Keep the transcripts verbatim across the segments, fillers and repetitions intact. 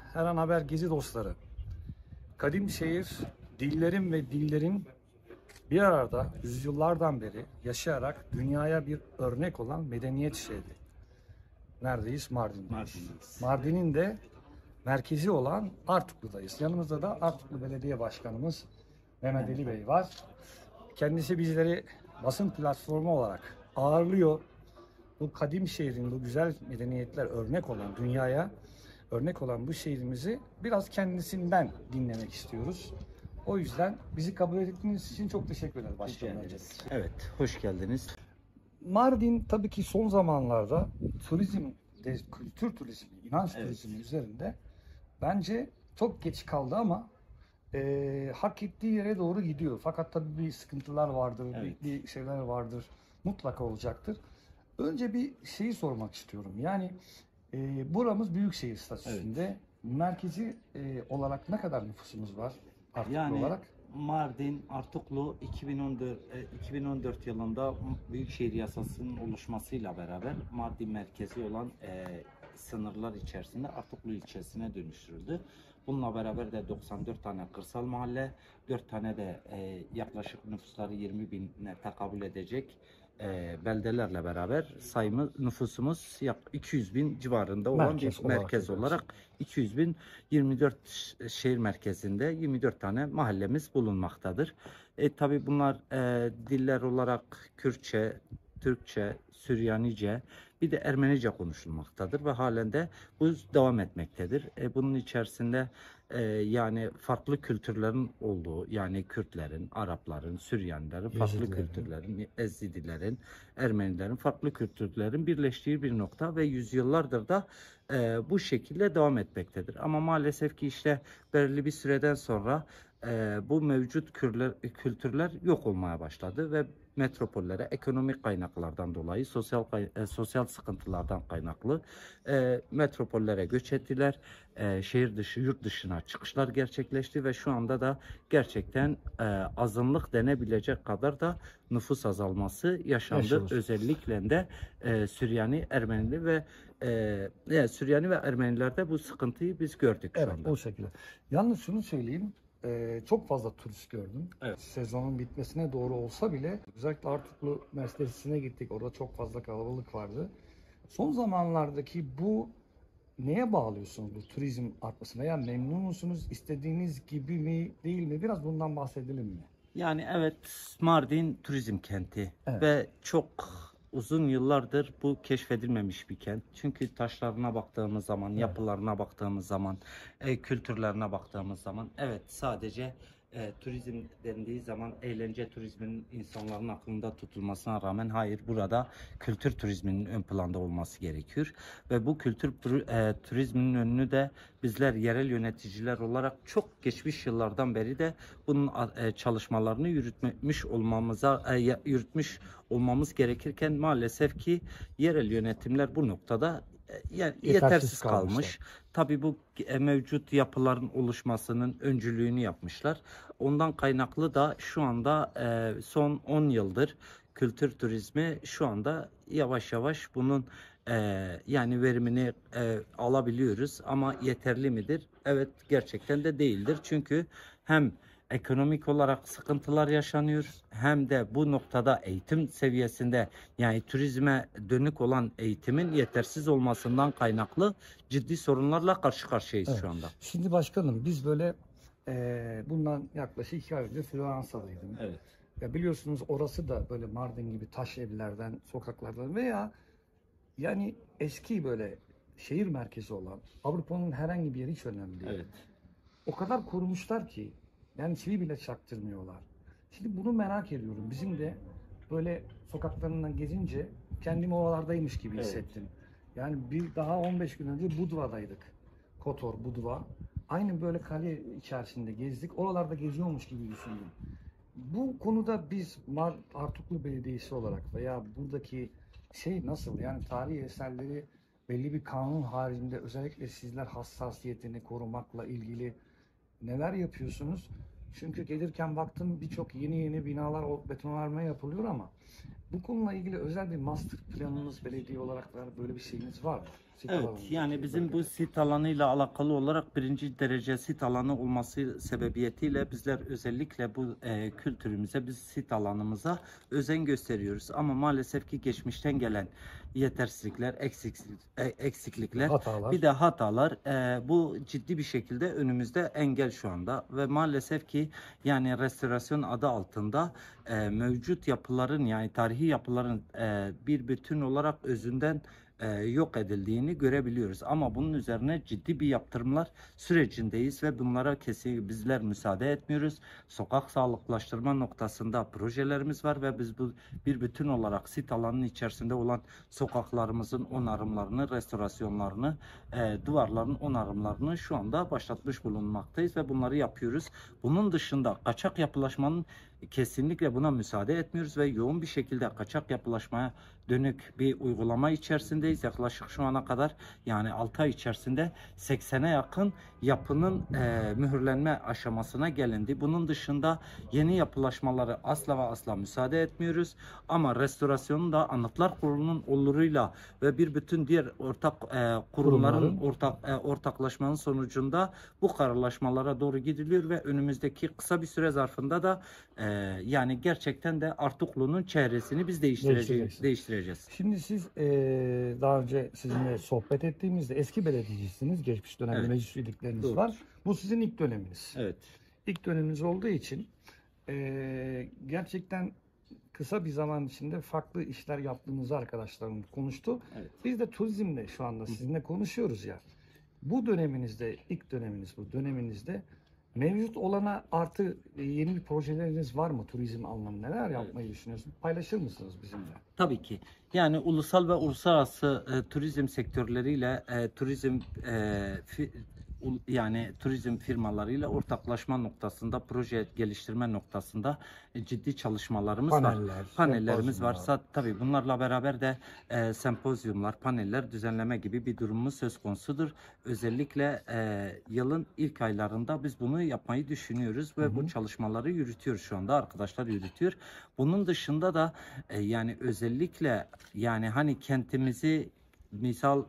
Her An Haber Gezi dostları. Kadim şehir, dillerin ve dillerin bir arada yüzyıllardan beri yaşayarak dünyaya bir örnek olan medeniyet şehri. Neredeyiz? Mardin'deyiz. Mardin'deyiz. Mardin'in de merkezi olan Artuklu'dayız. Yanımızda da Artuklu Belediye Başkanımız Mehmet Ali Bey var. Kendisi bizleri basın platformu olarak ağırlıyor. Bu kadim şehrin, bu güzel medeniyetler örnek olan, dünyaya örnek olan bu şehrimizi biraz kendisinden dinlemek istiyoruz. O yüzden bizi kabul ettiğiniz için çok teşekkür ederiz başkanım. Evet, hoş geldiniz. Mardin tabii ki son zamanlarda turizm, kültür turizmi, inanç Evet. turizmi üzerinde bence çok geç kaldı ama e, hak ettiği yere doğru gidiyor. Fakat tabii bir sıkıntılar vardır, Evet. bir, bir şeyler vardır, mutlaka olacaktır. Önce bir şeyi sormak istiyorum. Yani e, buramız büyükşehir statüsünde. Merkezi e, olarak ne kadar nüfusumuz var Artuklu Yani olarak? Mardin, Artuklu iki bin on dört, e, iki bin on dört yılında Büyükşehir Yasası'nın oluşmasıyla beraber Mardin merkezi olan e, sınırlar içerisinde Artuklu ilçesine dönüştürüldü. Bununla beraber de doksan dört tane kırsal mahalle, dört tane de e, yaklaşık nüfusları yirmi bine tekabül edecek e, beldelerle beraber sayımız, nüfusumuz yak iki yüz bin civarında olan Merkez bir olarak merkez yapıyoruz. olarak iki yüz bin, yirmi dört şehir merkezinde yirmi dört tane mahallemiz bulunmaktadır. E, tabii bunlar e, diller olarak Kürtçe, Türkçe, Süryanice, bir de Ermenice konuşulmaktadır ve halen de bu devam etmektedir. E, bunun içerisinde e, yani farklı kültürlerin olduğu, yani Kürtlerin, Arapların, Süryanilerin, farklı Yezidilerin. kültürlerin, Ezidilerin, Ermenilerin, farklı kültürlerin birleştiği bir nokta ve yüzyıllardır da e, bu şekilde devam etmektedir. Ama maalesef ki işte belirli bir süreden sonra e, bu mevcut kürler, kültürler yok olmaya başladı ve metropollere ekonomik kaynaklardan dolayı, sosyal kay- e, sosyal sıkıntılardan kaynaklı e, metropollere göç ettiler. E, şehir dışı, yurt dışına çıkışlar gerçekleşti ve şu anda da gerçekten e, azınlık denebilecek kadar da nüfus azalması yaşandı. Yaşanır. Özellikle de e, Süryani, Ermenili ve e, yani Süryani ve Ermenilerde bu sıkıntıyı biz gördük şu Evet, anda. o şekilde. Yalnız şunu söyleyeyim, e, çok fazla turist gördüm. Evet. Sezonun bitmesine doğru olsa bile, özellikle Artuklu Üniversitesi'ne gittik. Orada çok fazla kalabalık vardı. Son zamanlardaki bu neye bağlıyorsunuz bu turizm artmasına? Yani memnun musunuz? İstediğiniz gibi mi, değil mi? Biraz bundan bahsedelim mi? Yani evet, Mardin turizm kenti Evet. ve çok uzun yıllardır bu keşfedilmemiş bir kent. Çünkü taşlarına baktığımız zaman, Evet. yapılarına baktığımız zaman, e, kültürlerine baktığımız zaman evet sadece e, turizm dendiği zaman eğlence turizminin insanların aklında tutulmasına rağmen hayır, burada kültür turizminin ön planda olması gerekiyor. Ve bu kültür e, turizminin önünü de bizler yerel yöneticiler olarak çok geçmiş yıllardan beri de bunun e, çalışmalarını yürütmüş olmamıza e, yürütmüş olmamız gerekirken maalesef ki yerel yönetimler bu noktada e, yani Yetersiz yetersiz kalmışlar. kalmış. Tabii bu e, mevcut yapıların oluşmasının öncülüğünü yapmışlar. Ondan kaynaklı da şu anda e, son on yıldır kültür turizmi şu anda yavaş yavaş bunun e, yani verimini e, alabiliyoruz ama yeterli midir? Evet, gerçekten de değildir. Çünkü hem ekonomik olarak sıkıntılar yaşanıyor hem de bu noktada eğitim seviyesinde yani turizme dönük olan eğitimin yetersiz olmasından kaynaklı ciddi sorunlarla karşı karşıyayız Evet. şu anda. Şimdi başkanım biz böyle e, bundan yaklaşık iki ay önce Floransa'daydım. Evet. Ya biliyorsunuz orası da böyle Mardin gibi taş evlerden, sokaklardan veya yani eski böyle şehir merkezi olan Avrupa'nın herhangi bir yeri hiç önemli değil. Evet. O kadar korumuşlar ki yani çivi bile çaktırmıyorlar. Şimdi bunu merak ediyorum. Bizim de böyle sokaklarından gezince kendimi oralardaymış gibi Evet. hissettim. Yani bir daha on beş gün önce Budva'daydık. Kotor, Budva. Aynı böyle kale içerisinde gezdik. Oralarda geziyormuş gibi düşündüm. Bu konuda biz Mar Artuklu Belediyesi olarak veya buradaki şey nasıl? Yani tarihi eserleri belli bir kanun haricinde özellikle sizler hassasiyetini korumakla ilgili neler yapıyorsunuz? Çünkü gelirken baktım birçok yeni yeni binalar, betonarme yapılıyor ama bu konuyla ilgili özel bir master planınız belediye olarak böyle bir şeyiniz var mı? sit Evet, alanı yani bizim bu bölgede. sit alanıyla alakalı olarak birinci derece sit alanı olması sebebiyetiyle bizler özellikle bu e, kültürümüze, biz sit alanımıza özen gösteriyoruz. Ama maalesef ki geçmişten gelen yetersizlikler, eksiklik, e, eksiklikler, Hatalar. bir de hatalar e, bu ciddi bir şekilde önümüzde engel şu anda ve maalesef ki yani restorasyon adı altında e, mevcut yapıların yani tarihi yapıların e, bir bütün olarak özünden e, yok edildiğini görebiliyoruz. Ama bunun üzerine ciddi bir yaptırımlar sürecindeyiz ve bunlara kesin bizler müsaade etmiyoruz. Sokak sağlıklaştırma noktasında projelerimiz var ve biz bu bir bütün olarak sit alanının içerisinde olan sokaklarımızın onarımlarını, restorasyonlarını, e, duvarların onarımlarını şu anda başlatmış bulunmaktayız ve bunları yapıyoruz. Bunun dışında kaçak yapılaşmanın kesinlikle buna müsaade etmiyoruz ve yoğun bir şekilde kaçak yapılaşmaya dönük bir uygulama içerisindeyiz. Yaklaşık şu ana kadar yani altı ay içerisinde seksene yakın yapının e, mühürlenme aşamasına gelindi. Bunun dışında yeni yapılaşmaları asla ve asla müsaade etmiyoruz. Ama restorasyonu da Anıtlar Kurulu'nun oluruyla ve bir bütün diğer ortak e, kurumların Kurumların. ortak e, ortaklaşmanın sonucunda bu kararlaşmalara doğru gidiliyor ve önümüzdeki kısa bir süre zarfında da e, yani gerçekten de Artuklu'nun çehresini biz değiştireceğiz. Değiştireceksiniz. değiştireceğiz. Şimdi siz eee, daha önce sizinle sohbet ettiğimizde eski belediyecisiniz. Geçmiş dönemde Evet. meclis üyelikleriniz Doğru. var. Bu sizin ilk döneminiz. Evet. İlk döneminiz olduğu için eee, gerçekten kısa bir zaman içinde farklı işler yaptığınızı arkadaşlarım konuştu. Evet. Biz de turizmle şu anda sizinle konuşuyoruz ya. Bu döneminizde, ilk döneminiz bu döneminizde mevcut olana artı e, yeni bir projeleriniz var mı turizm anlamında? Neler yapmayı düşünüyorsunuz? Paylaşır mısınız bizimle? Tabii ki. Yani ulusal ve uluslararası e, turizm sektörleriyle e, turizm e, fi- ul- yani turizm firmalarıyla ortaklaşma noktasında, proje geliştirme noktasında e, ciddi çalışmalarımız var. Paneller, Panellerimiz var. sempozyumlar. Sa- Tabii bunlarla beraber de e, sempozyumlar, paneller düzenleme gibi bir durumumuz söz konusudur. Özellikle e, yılın ilk aylarında biz bunu yapmayı düşünüyoruz ve Hı hı. bu çalışmaları yürütüyoruz şu anda. Arkadaşlar yürütüyor. Bunun dışında da e, yani özellikle yani hani kentimizi misal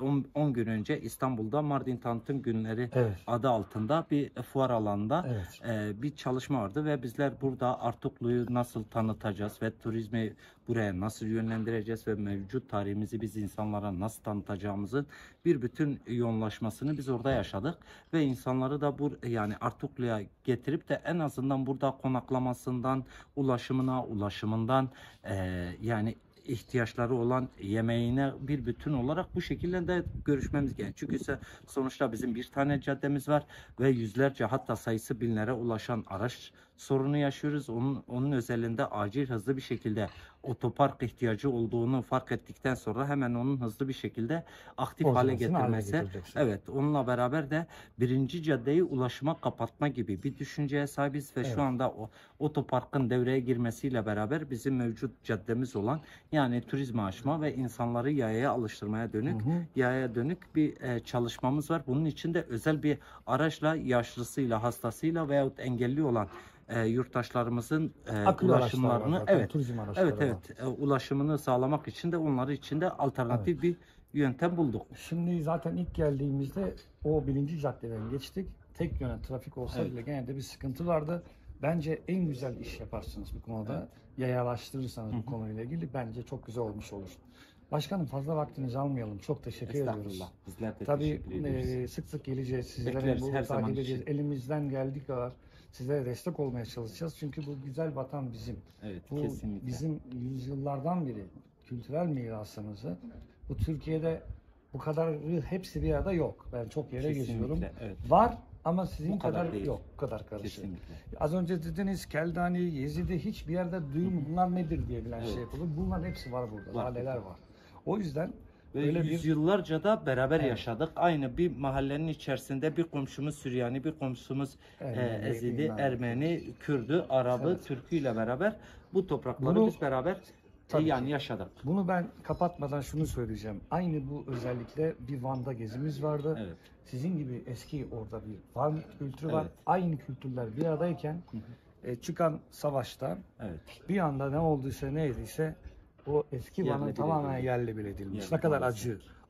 on gün önce İstanbul'da Mardin Tanıtım Günleri Evet. adı altında bir fuar alanında Evet. e, bir çalışma vardı ve bizler burada Artuklu'yu nasıl tanıtacağız ve turizmi buraya nasıl yönlendireceğiz ve mevcut tarihimizi biz insanlara nasıl tanıtacağımızın bir bütün yoğunlaşmasını biz orada yaşadık ve insanları da bu yani Artuklu'ya getirip de en azından burada konaklamasından ulaşımına ulaşımından e, yani ihtiyaçları olan yemeğine bir bütün olarak bu şekilde de görüşmemiz gerekiyor. Çünkü ise sonuçta bizim bir tane caddemiz var ve yüzlerce hatta sayısı binlere ulaşan araç sorunu yaşıyoruz. Onun, onun özelinde acil hızlı bir şekilde otopark ihtiyacı olduğunu fark ettikten sonra hemen onun hızlı bir şekilde aktif hale Ortalasını haline getirmesi. getireceksin. Evet, onunla beraber de birinci caddeyi ulaşıma kapatma gibi bir düşünceye sahibiz ve Evet. şu anda o otoparkın devreye girmesiyle beraber bizim mevcut caddemiz olan yani turizme açma ve insanları yayaya alıştırmaya dönük Hı hı. yaya dönük bir e, çalışmamız var. Bunun için de özel bir araçla yaşlısıyla, hastasıyla veyahut engelli olan e, yurttaşlarımızın e, Akıllı araçlar var ulaşımlarını zaten, evet turizm araçları evet var. evet e, ulaşımını sağlamak için de onlar için de alternatif bir yöntem bulduk. Şimdi zaten ilk geldiğimizde o birinci caddeden geçtik. Tek yöne trafik olsa Evet. bile gene de bir sıkıntı vardı. Bence en güzel iş yaparsınız bu konuda. Evet. Yayalaştırırsanız Hı bu hı. konuyla ilgili bence çok güzel olmuş olur. Başkanım fazla vaktinizi almayalım. Çok teşekkür ediyoruz. Estağfurullah. Bizler de Tabii teşekkür ediyoruz. e, sık sık geleceğiz. Sizlere Bekleriz, bu her zaman takip edeceğiz. için. Elimizden geldiği kadar sizlere destek olmaya çalışacağız. Çünkü bu güzel vatan bizim. Evet, Bu kesinlikle. bizim yüzyıllardan beri kültürel mirasımızı bu Türkiye'de bu kadarı hepsi bir arada yok. Ben çok yere Kesinlikle, geziyorum. evet. Var ama sizin Bu kadar kadar değil. yok. Bu kadar karışık. Kesinlikle. Az önce dediniz Keldani, Yezidi hiçbir yerde duyum bunlar nedir diye bilen Evet. şey yapılır. Bunların hepsi var burada. Var. Laleler var. O yüzden Ve böyle bir yüzyıllarca da beraber Evet. yaşadık. Aynı bir mahallenin içerisinde bir komşumuz Süryani, bir komşumuz Ermeni, e, Ezidi, bilmem ne. Ermeni, Kürdü, Arabı, Evet. Türkü ile beraber bu toprakları Bunu- biz beraber e, Tabii yani ki. yaşadık. Bunu ben kapatmadan şunu söyleyeceğim. Aynı bu özellikle bir Van'da gezimiz vardı. Evet. Sizin gibi eski orada bir Van kültürü var. Evet. Aynı kültürler bir aradayken e, çıkan savaşta Evet. bir anda ne olduysa neydiyse o eski Yerle Van'ın bir tamamen edildi. yerle bir edilmiş. Yerle Ne kadar maalesef. acı.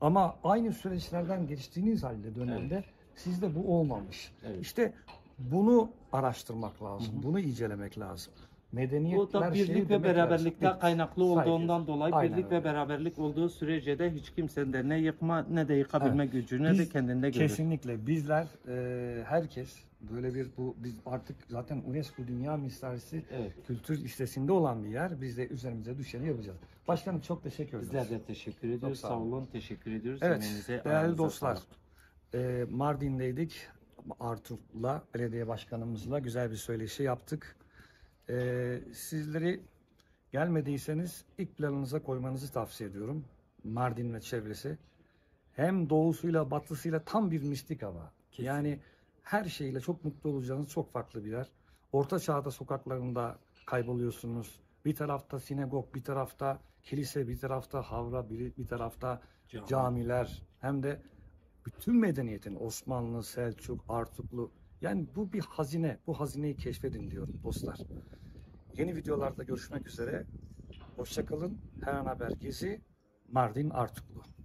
Ama aynı süreçlerden geçtiğiniz halde dönemde sizde bu olmamış. Evet. İşte bunu araştırmak lazım. Hı hı. Bunu incelemek lazım. Bu Medeniyetler da şeyi birlik ve demek beraberlikte lazım. kaynaklı Saygı. olduğundan dolayı Aynen birlik öyle. ve beraberlik olduğu sürece de hiç kimsenin de ne yıkma ne de yıkabilme gücü ne Biz de kendinde görür. Kesinlikle bizler e, herkes böyle bir bu biz artık zaten UNESCO Dünya Mirası Evet. kültür listesinde olan bir yer. Biz de üzerimize düşeni yapacağız. Başkanım çok teşekkür ederiz. Bizler de teşekkür ediyoruz. sağ Sağ olun. olun. Teşekkür ediyoruz. Evet, Emeğinize, değerli ayağınıza dostlar. sağlık. E, Mardin'deydik. Artur'la, belediye başkanımızla güzel bir söyleşi yaptık. E, sizleri gelmediyseniz ilk planınıza koymanızı tavsiye ediyorum. Mardin ve çevresi. Hem doğusuyla batısıyla tam bir mistik hava. Kesin. Yani her şeyle çok mutlu olacağınız çok farklı bir yer. Orta Çağ'da sokaklarında kayboluyorsunuz. Bir tarafta sinagog, bir tarafta kilise, bir tarafta havra, bir, bir tarafta Cami. camiler. Hem de bütün medeniyetin Osmanlı, Selçuk, Artuklu. Yani bu bir hazine. Bu hazineyi keşfedin diyorum dostlar. Yeni videolarda görüşmek üzere. Hoşça kalın. Her an haber gezi. Mardin Artuklu.